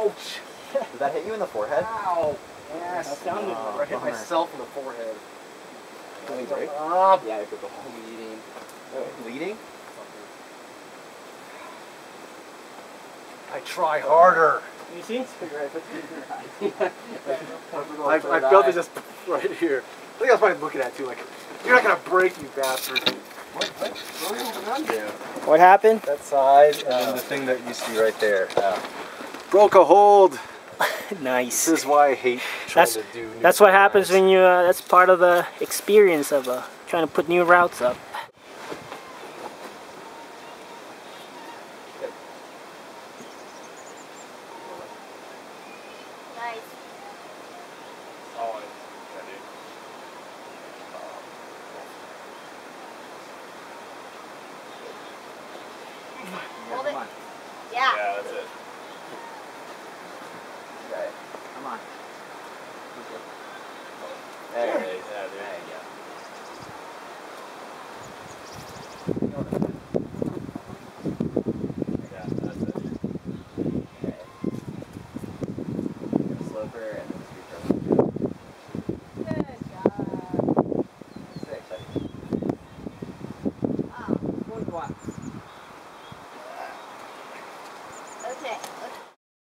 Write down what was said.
Ouch! Did that hit you in the forehead? Ow! Yes. That sounded I hit myself in the forehead. Can we break? Yeah, I put the whole Bleeding. Bleeding? I try harder. You see? I felt it just right here. I think I was probably looking at you like, you're not gonna break, you bastard. What are you holding on to? What happened? That side, and then the thing that you see right there. Broke a hold. Nice. This is why I hate trying to do new That's what happens when you, that's part of the experience of trying to put new routes up. Nice. Hold it. Yeah. Yeah, that's it. Okay. Come on. There, There. yeah, dude. There you go.